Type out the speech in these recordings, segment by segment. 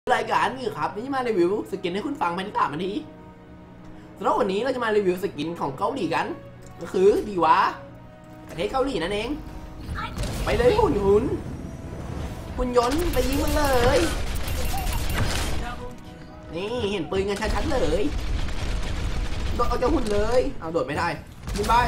รายการนี่ครับที่จะมารีวิวสกินให้คุณฟังภายใน3 นาทีสำหรับวันนี้เราจะมารีวิวสกินของเกาหลีกันก็คือดีวะประเทศเกาหลีนั่นเองไปเลยหุ่นยนต์ไปยิงมันเลยนี่เห็นปืนกันชัดๆเลยโดดเอาเจ้าหุ่นเลยเอาโดดไม่ได้ยิงไป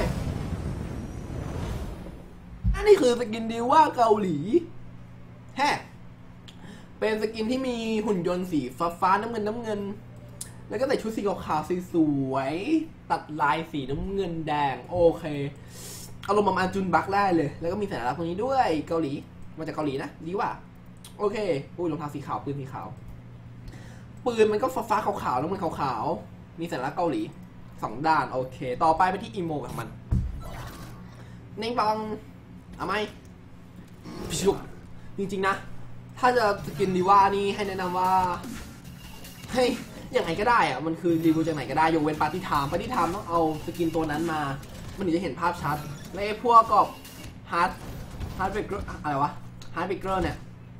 อันนี้คือสกินดีว่าเกาหลีแฮะเป็นสกินที่มีหุ่นยนต์สีฟ้าน้ำเงินแล้วก็ใส่ชุดสีขาวๆสวยๆตัดลายสีน้ำเงินแดงโอเคอารมณ์ประมาณจุนบักได้เลยแล้วก็มีสัญลักษณ์ตรงนี้ด้วยเกาหลีมาจากเกาหลีนะดีว่าโอเคอุ้ยรองเท้าสีขาวปืนสีขาวปืนมันก็ฟ้าขาวๆแล้วมันขาวๆมีสัญลักษณ์เกาหลี2 ด้านโอเคต่อไปไปที่อีโมของมันเน่งบังเอาไหมพิชุกจริงๆนะถ้าจะสกินดีว่านี่ให้แนะนำว่าให้อย่างไรก็ได้อะมันคือรีวิวจากไหนก็ได้ยกเว้นปาร์ตี้ไทม์ต้องเอาสกินตัวนั้นมามันถึงจะเห็นภาพชัดและไอ้พวกกับฮาร์ดเบรกเกอร์อะไรวะฮาร์ดเบรกเกอร์เนี่ย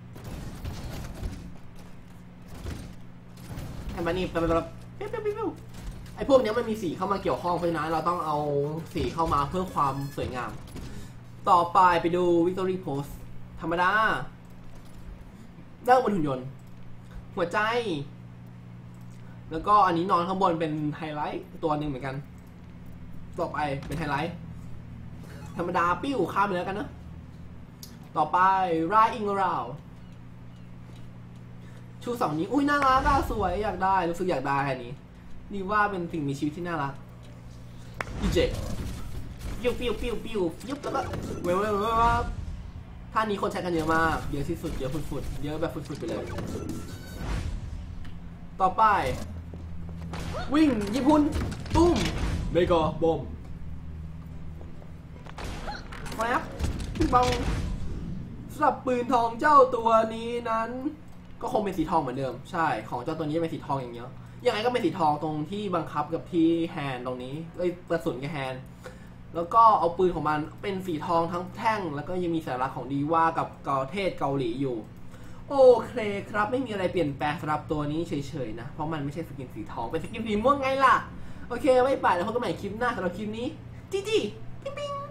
ไอ้มันนี่แบบไอ้พวกนี้มันมีสีเข้ามาเกี่ยวข้องเพราะฉะนั้นเราต้องเอาสีเข้ามาเพื่อความสวยงามต่อไปไปดู Victory Pose ธรรมดาเริ่มบนหุ่นยนต์หัวใจแล้วก็อันนี้นอนข้างบนเป็นไฮไลท์ตัวหนึ่งเหมือนกันต่อไปเป็นไฮไลท์ธรรมดาปิ้วข้ามไปแล้วกันนะต่อไปไรอิงราวชู2 นี้อุ้ยน่ารักสวยอยากได้รู้สึกอยากได้แค่นี้นี่ว่าเป็นสิ่งมีชีวิตที่น่ารักอีเจปิ้วยุบแล้วก็เวลท่านี้คนใช้กันเยอะมากเยอะที่สุดเยอะฟุดเยอะแบบฟุดไปเลยต่อไปวิ่งญี่ปุ่นตุ้มเมกาบอมครับพี่บังสำหรับปืนทองเจ้าตัวนี้นั้นก็คงเป็นสีทองเหมือนเดิมใช่ของเจ้าตัวนี้เป็นสีทองอย่างเงี้ยยังไงก็เป็นสีทองตรงที่บังคับกับที่แฮนด์ตรงนี้กระสุนกับแฮนด์แล้วก็เอาปืนของมันเป็นสีทองทั้งแท่งแล้วก็ยังมีสัญลักษณ์ของดีว่ากับประเทศเกาหลีอยู่โอเคครับไม่มีอะไรเปลี่ยนแปลงสำหรับตัวนี้เฉยๆนะเพราะมันไม่ใช่สกินสีทองเป็นสกินสีม่วงไงล่ะโอเคไว้ไปแล้วพบกันใหม่คลิปหน้าสำหรับคลิปนี้จีปิ๊ง